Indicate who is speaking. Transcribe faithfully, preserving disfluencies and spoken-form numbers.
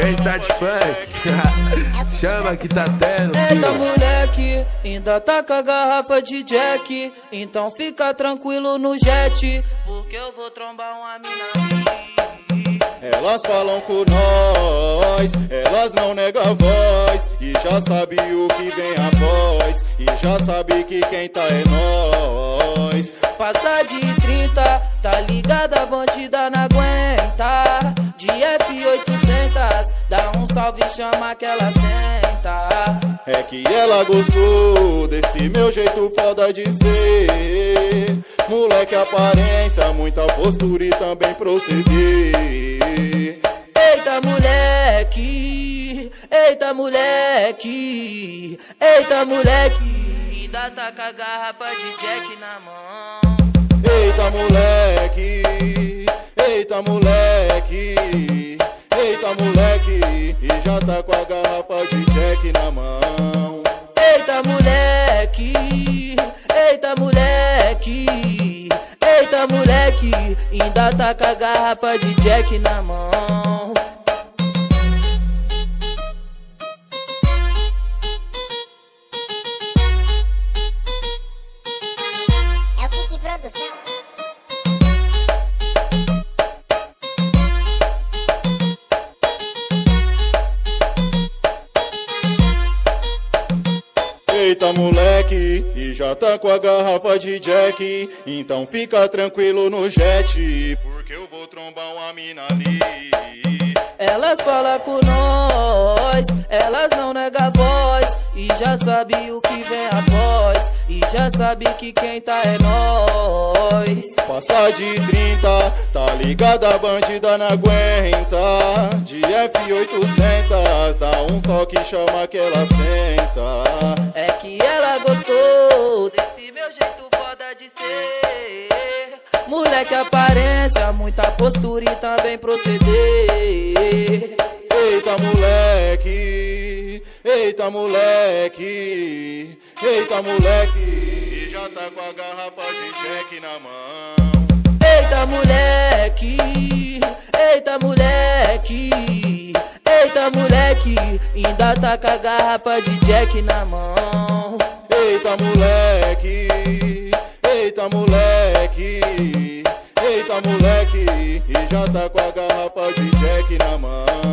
Speaker 1: Universidade Funk. Chama que tá tendo.
Speaker 2: Eita moleque, ainda tá com a garrafa de Jack. Então fica tranquilo no jet, porque eu vou trombar uma mina.
Speaker 3: Elas falam com nós, elas não negam a voz, e já sabe o que vem após, e já sabe que quem tá é nós.
Speaker 2: Passa de trinta, tá ligada, a bandida não aguenta. De F oitocentos, dá um salve e chama que ela senta.
Speaker 3: É que ela gostou desse meu jeito foda de ser. Moleque, aparência, muita postura e também proceder.
Speaker 2: Eita moleque, eita moleque, eita moleque, ainda tá com a garrafa de Jack na mão.
Speaker 3: Eita moleque, eita moleque, eita moleque, e já tá com a garrafa de Jack na mão.
Speaker 2: Eita moleque, eita moleque, eita moleque, ainda tá com a garrafa de Jack na mão.
Speaker 4: É o Kiki Produção.
Speaker 3: Eita moleque, e já tá com a garrafa de Jack, então fica tranquilo no jet, porque eu vou trombar uma mina ali.
Speaker 2: Elas falam com nós, elas não negam a voz, e já sabe o que vem após, e já sabe que quem tá é nós.
Speaker 3: Passa de trinta, tá ligada, a bandida não aguenta. De F oitocentos, dá um toque e chama que ela senta.
Speaker 2: É que ela gostou desse meu jeito foda de ser. Moleque, aparência, muita postura e também proceder.
Speaker 3: Eita moleque, eita moleque, eita moleque, e já tá com a garrafa de Jack na mão.
Speaker 2: Eita moleque, eita moleque, eita moleque, ainda tá com a garrafa de Jack na mão.
Speaker 3: Eita moleque, eita moleque, eita moleque, e já tá com a garrafa de Jack na mão.